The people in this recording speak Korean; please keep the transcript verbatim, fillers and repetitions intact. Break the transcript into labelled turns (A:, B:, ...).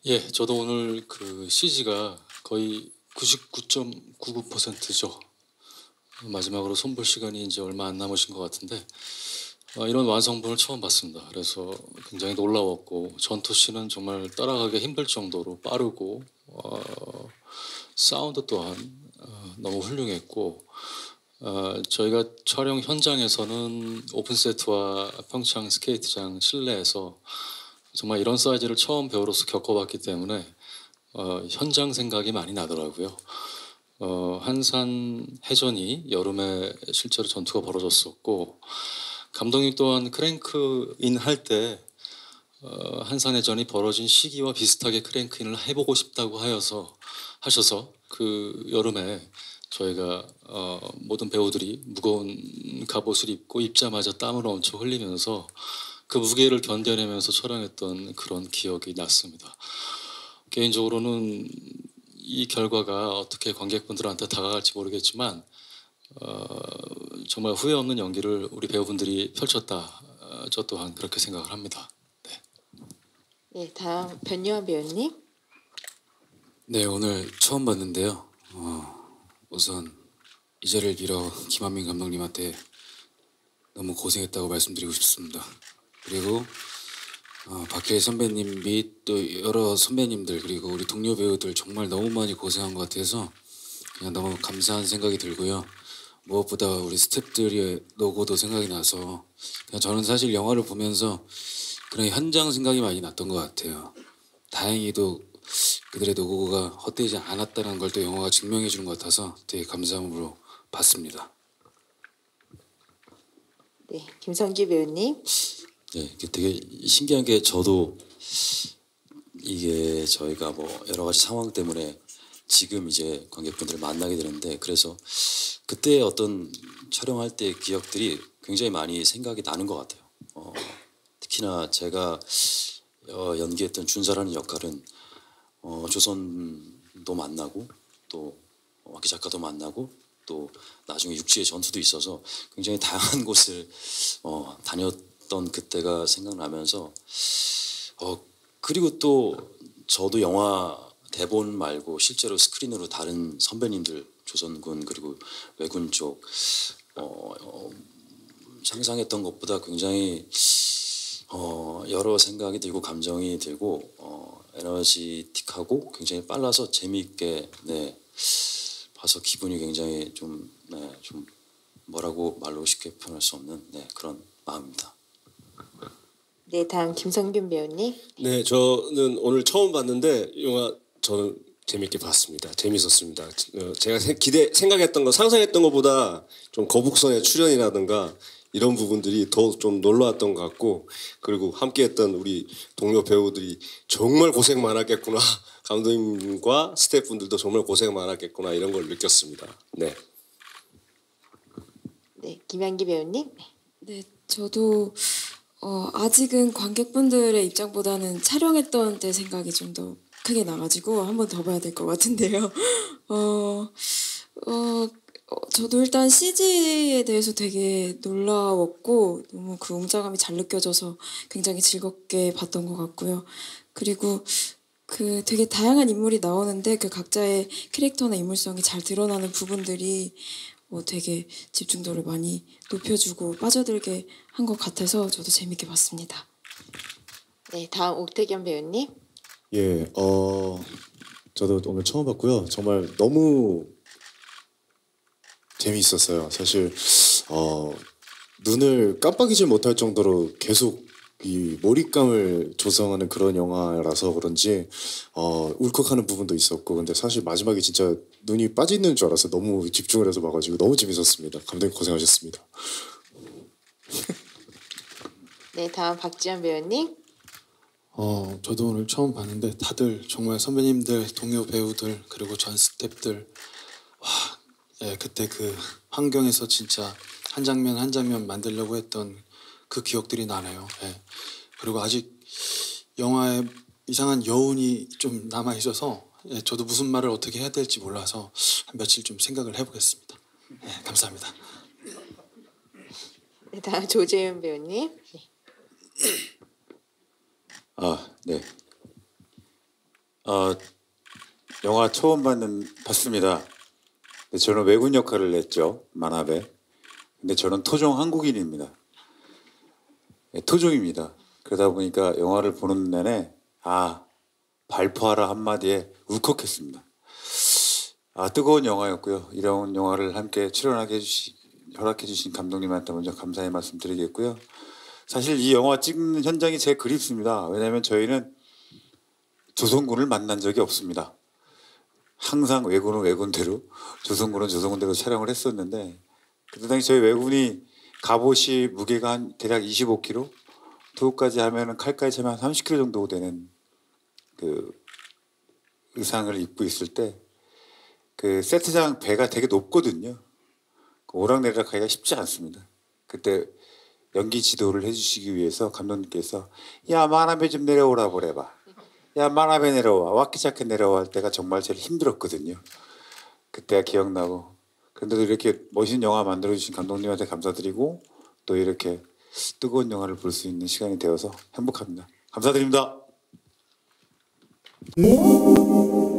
A: 예, 저도 오늘 그 씨지가 거의 구십구 점 구구 퍼센트죠. 마지막으로 손볼 시간이 이제 얼마 안 남으신 것 같은데 어, 이런 완성본을 처음 봤습니다. 그래서 굉장히 놀라웠고 전투씬은 정말 따라가기 힘들 정도로 빠르고 어, 사운드 또한 어, 너무 훌륭했고 어, 저희가 촬영 현장에서는 오픈 세트와 평창 스케이트장 실내에서 정말 이런 사이즈를 처음 배우로서 겪어봤기 때문에 어, 현장 생각이 많이 나더라고요. 어, 한산 해전이 여름에 실제로 전투가 벌어졌었고 감독님 또한 크랭크인 할 때 어, 한산 해전이 벌어진 시기와 비슷하게 크랭크인을 해보고 싶다고 하여서 하셔서 그 여름에 저희가 어, 모든 배우들이 무거운 갑옷을 입고 입자마자 땀을 엄청 흘리면서 그 무게를 견뎌내면서 촬영했던 그런 기억이 났습니다. 개인적으로는 이 결과가 어떻게 관객분들한테 다가갈지 모르겠지만 어, 정말 후회 없는 연기를 우리 배우분들이 펼쳤다. 어, 저 또한 그렇게 생각을 합니다. 네.
B: 네, 다음 변요한 배우님.
C: 네, 오늘 처음 봤는데요. 어, 우선 이 자리를 빌어 김한민 감독님한테 너무 고생했다고 말씀드리고 싶습니다. 그리고 어, 박해일 선배님 및 또 여러 선배님들 그리고 우리 동료 배우들 정말 너무 많이 고생한 것 같아서 그냥 너무 감사한 생각이 들고요. 무엇보다 우리 스태프들의 노고도 생각이 나서 그냥 저는 사실 영화를 보면서 그런 현장 생각이 많이 났던 것 같아요. 다행히도 그들의 노고가 헛되지 않았다는 걸 또 영화가 증명해 주는 것 같아서 되게 감사함으로 봤습니다.
B: 네, 김성기 배우님.
D: 네, 이게 되게 신기한 게 저도 이게 저희가 뭐 여러 가지 상황 때문에 지금 이제 관객분들을 만나게 되는데 그래서 그때 어떤 촬영할 때 기억들이 굉장히 많이 생각이 나는 것 같아요. 어, 특히나 제가 어, 연기했던 준사라는 역할은 어, 조선도 만나고 또 와키 작가도 만나고 또 나중에 육지의 전투도 있어서 굉장히 다양한 곳을 어, 다녔던 그때가 생각나면서 어, 그리고 또 저도 영화 대본 말고 실제로 스크린으로 다른 선배님들 조선군 그리고 왜군 쪽 어, 어, 상상했던 것보다 굉장히 어, 여러 생각이 들고 감정이 들고 어, 에너지틱하고 굉장히 빨라서 재미있게 네, 봐서 기분이 굉장히 좀, 네, 좀 뭐라고 말로 쉽게 표현할 수 없는 네, 그런 마음입니다.
B: 네, 다음 김성균 배우님.
E: 네, 저는 오늘 처음 봤는데 영화 저는 재밌게 봤습니다. 재밌었습니다. 어, 제가 기대 생각했던 거 상상했던 것보다 좀 거북선의 출연이라든가 이런 부분들이 더 좀 놀라웠던 것 같고 그리고 함께했던 우리 동료 배우들이 정말 고생 많았겠구나. 감독님과 스태프분들도 정말 고생 많았겠구나 이런 걸 느꼈습니다. 네.
B: 네, 김양기 배우님.
F: 네, 저도 어, 아직은 관객분들의 입장보다는 촬영했던 때 생각이 좀 더 크게 나가지고 한 번 더 봐야 될 것 같은데요. 어, 어, 어, 저도 일단 씨지에 대해서 되게 놀라웠고 너무 그 웅장함이 잘 느껴져서 굉장히 즐겁게 봤던 것 같고요. 그리고 그 되게 다양한 인물이 나오는데 그 각자의 캐릭터나 인물성이 잘 드러나는 부분들이 어, 되게 집중도를 많이 높여주고 빠져들게 한 것 같아서 저도 재밌게 봤습니다.
B: 네, 다음 옥태견 배우님.
G: 예, 어, 저도 오늘 처음 봤고요. 정말 너무 재미있었어요. 사실 어, 눈을 깜빡이지 못할 정도로 계속 이 몰입감을 조성하는 그런 영화라서 그런지 어, 울컥하는 부분도 있었고 근데 사실 마지막에 진짜 눈이 빠지는 줄 알아서 너무 집중을 해서 봐가지고 너무 재밌었습니다. 감독님 고생하셨습니다.
B: 네, 다음 박지현 배우님.
H: 어, 저도 오늘 처음 봤는데 다들 정말 선배님들, 동료 배우들 그리고 전 스태프들 와, 예, 그때 그 환경에서 진짜 한 장면 한 장면 만들려고 했던 그 기억들이 나네요. 예. 그리고 아직 영화에 이상한 여운이 좀 남아 있어서 예, 저도 무슨 말을 어떻게 해야 될지 몰라서 한 며칠 좀 생각을 해보겠습니다. 예, 감사합니다.
B: 네, 다음 조재윤 배우님. 네.
D: 아, 네.
I: 어, 영화 처음 봤는 봤습니다. 근데 저는 외군 역할을 했죠, 만화배. 근데 저는 토종 한국인입니다. 네, 토종입니다. 그러다 보니까 영화를 보는 내내 아 발포하라 한마디에 울컥했습니다. 아 뜨거운 영화였고요. 이런 영화를 함께 출연하게 해주시, 허락해 주신 감독님한테 먼저 감사의 말씀 드리겠고요. 사실 이 영화 찍는 현장이 제일 그립습니다. 왜냐하면 저희는 조선군을 만난 적이 없습니다. 항상 왜군은 왜군대로, 조선군은 조선군대로 촬영을 했었는데 그때 당시 저희 왜군이 갑옷이 무게가 한 대략 이십오 킬로그램, 도구까지 하면은 칼까지 하면 한 삼십 킬로그램 정도 되는 그 의상을 입고 있을 때 그 세트장 배가 되게 높거든요. 그 오락내리락 하기가 쉽지 않습니다. 그때 연기 지도를 해주시기 위해서 감독님께서 야 만화배 좀 내려오라 그래봐. 야 만화배 내려와. 와키자키 내려와 할 때가 정말 제일 힘들었거든요. 그때가 기억나고. 그런데도 이렇게 멋있는 영화 만들어주신 감독님한테 감사드리고 또 이렇게 뜨거운 영화를 볼 수 있는 시간이 되어서 행복합니다. 감사드립니다.